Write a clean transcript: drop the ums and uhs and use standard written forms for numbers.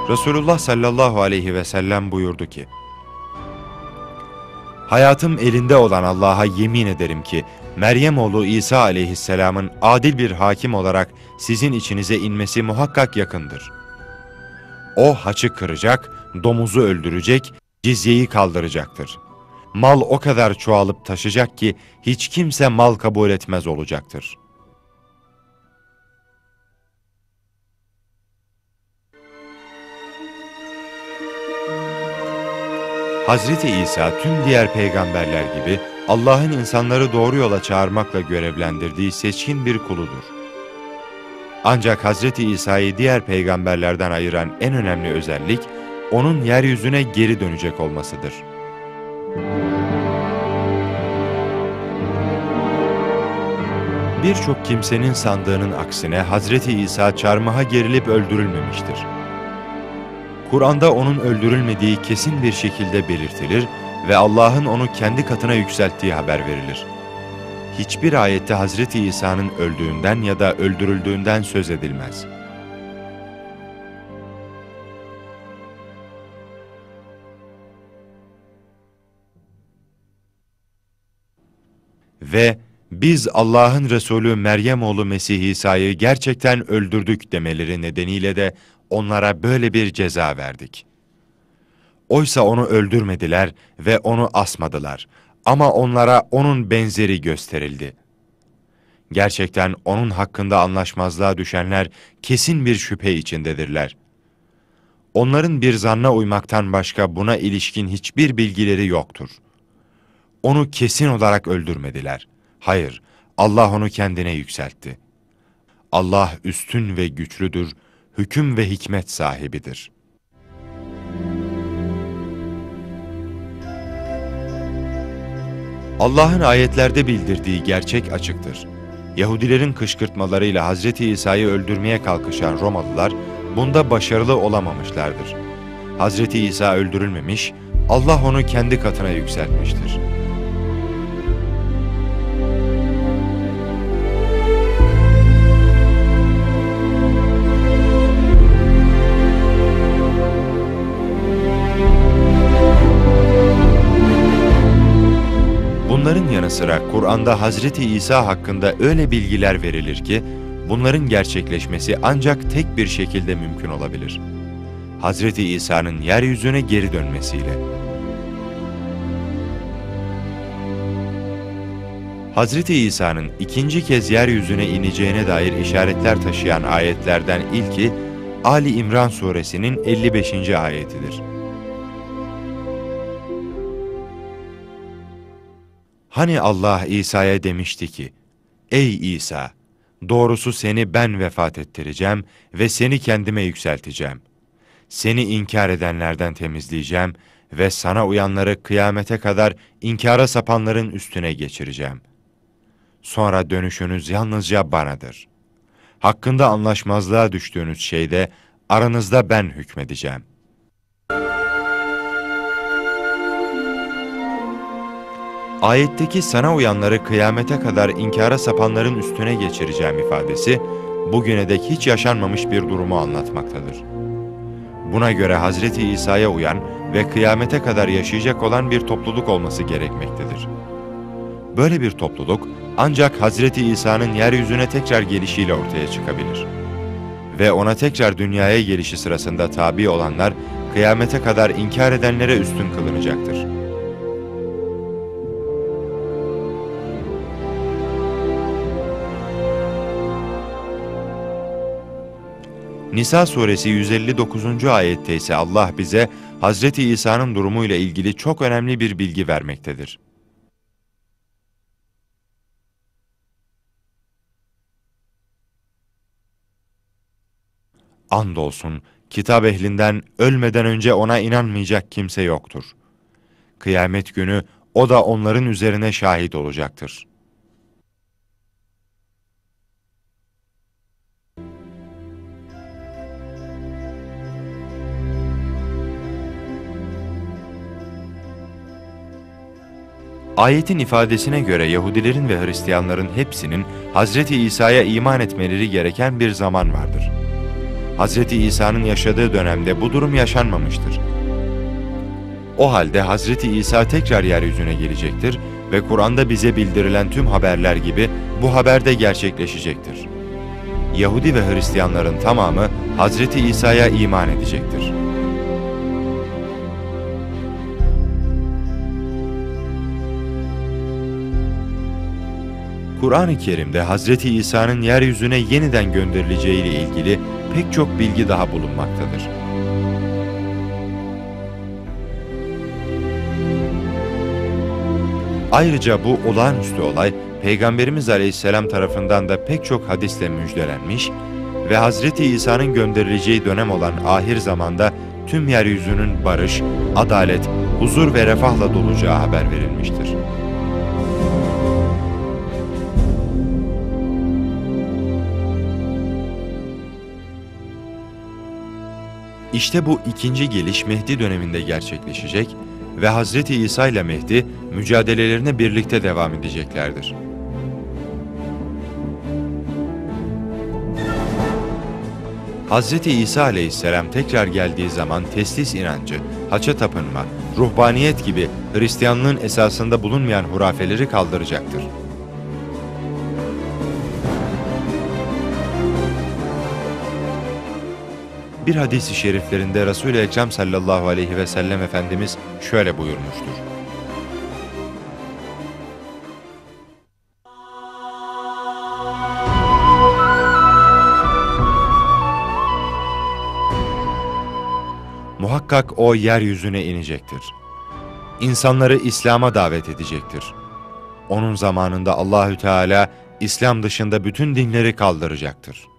Resulullah sallallahu aleyhi ve sellem buyurdu ki, hayatım elinde olan Allah'a yemin ederim ki, Meryem oğlu İsa aleyhisselamın adil bir hakim olarak sizin içinize inmesi muhakkak yakındır. O haçı kıracak, domuzu öldürecek, cizyeyi kaldıracaktır. Mal o kadar çoğalıp taşacak ki hiç kimse mal kabul etmez olacaktır. Hazreti İsa tüm diğer peygamberler gibi Allah'ın insanları doğru yola çağırmakla görevlendirdiği seçkin bir kuludur. Ancak Hazreti İsa'yı diğer peygamberlerden ayıran en önemli özellik, onun yeryüzüne geri dönecek olmasıdır. Birçok kimsenin sandığının aksine Hazreti İsa çarmıha gerilip öldürülmemiştir. Kur'an'da onun öldürülmediği kesin bir şekilde belirtilir ve Allah'ın onu kendi katına yükselttiği haber verilir. Hiçbir ayette Hazreti İsa'nın öldüğünden ya da öldürüldüğünden söz edilmez. Ve biz Allah'ın Resulü Meryem oğlu Mesih İsa'yı gerçekten öldürdük demeleri nedeniyle de onlara böyle bir ceza verdik. Oysa onu öldürmediler ve onu asmadılar. Ama onlara onun benzeri gösterildi. Gerçekten onun hakkında anlaşmazlığa düşenler kesin bir şüphe içindedirler. Onların bir zanna uymaktan başka buna ilişkin hiçbir bilgileri yoktur. Onu kesin olarak öldürmediler. Hayır, Allah onu kendine yükseltti. Allah üstün ve güçlüdür, hüküm ve hikmet sahibidir. Allah'ın ayetlerde bildirdiği gerçek açıktır. Yahudilerin kışkırtmalarıyla Hazreti İsa'yı öldürmeye kalkışan Romalılar bunda başarılı olamamışlardır. Hazreti İsa öldürülmemiş, Allah onu kendi katına yükseltmiştir. Bunların yanı sıra Kur'an'da Hazreti İsa hakkında öyle bilgiler verilir ki, bunların gerçekleşmesi ancak tek bir şekilde mümkün olabilir. Hazreti İsa'nın yeryüzüne geri dönmesiyle. Hazreti İsa'nın ikinci kez yeryüzüne ineceğine dair işaretler taşıyan ayetlerden ilki, Ali İmran suresinin 55. ayetidir. Hani Allah İsa'ya demişti ki, ey İsa, doğrusu seni ben vefat ettireceğim ve seni kendime yükselteceğim. Seni inkar edenlerden temizleyeceğim ve sana uyanları kıyamete kadar inkara sapanların üstüne geçireceğim. Sonra dönüşünüz yalnızca banadır. Hakkında anlaşmazlığa düştüğünüz şeyde aranızda ben hükmedeceğim. Ayetteki sana uyanları kıyamete kadar inkara sapanların üstüne geçireceğim ifadesi, bugüne dek hiç yaşanmamış bir durumu anlatmaktadır. Buna göre Hazreti İsa'ya uyan ve kıyamete kadar yaşayacak olan bir topluluk olması gerekmektedir. Böyle bir topluluk ancak Hazreti İsa'nın yeryüzüne tekrar gelişiyle ortaya çıkabilir. Ve ona tekrar dünyaya gelişi sırasında tabi olanlar, kıyamete kadar inkar edenlere üstün kılınacaktır. Nisa suresi 159. ayette ise Allah bize Hazreti İsa'nın durumuyla ilgili çok önemli bir bilgi vermektedir. Andolsun, kitap ehlinden ölmeden önce ona inanmayacak kimse yoktur. Kıyamet günü o da onların üzerine şahit olacaktır. Ayetin ifadesine göre Yahudilerin ve Hristiyanların hepsinin Hazreti İsa'ya iman etmeleri gereken bir zaman vardır. Hazreti İsa'nın yaşadığı dönemde bu durum yaşanmamıştır. O halde Hazreti İsa tekrar yeryüzüne gelecektir ve Kur'an'da bize bildirilen tüm haberler gibi bu haber de gerçekleşecektir. Yahudi ve Hristiyanların tamamı Hazreti İsa'ya iman edecektir. Kur'an-ı Kerim'de Hazreti İsa'nın yeryüzüne yeniden gönderileceği ile ilgili pek çok bilgi daha bulunmaktadır. Ayrıca bu olağanüstü olay Peygamberimiz Aleyhisselam tarafından da pek çok hadisle müjdelenmiş ve Hazreti İsa'nın gönderileceği dönem olan ahir zamanda tüm yeryüzünün barış, adalet, huzur ve refahla dolacağı haber verilmiştir. İşte bu ikinci geliş Mehdi döneminde gerçekleşecek ve Hazreti İsa ile Mehdi mücadelelerine birlikte devam edeceklerdir. Hazreti İsa aleyhisselam tekrar geldiği zaman teslis inancı, haça tapınma, ruhbaniyet gibi Hristiyanlığın esasında bulunmayan hurafeleri kaldıracaktır. Bir hadis-i şeriflerinde Resul-i Ekrem sallallahu aleyhi ve sellem Efendimiz şöyle buyurmuştur. Muhakkak o yeryüzüne inecektir. İnsanları İslam'a davet edecektir. Onun zamanında Allahü Teala İslam dışında bütün dinleri kaldıracaktır.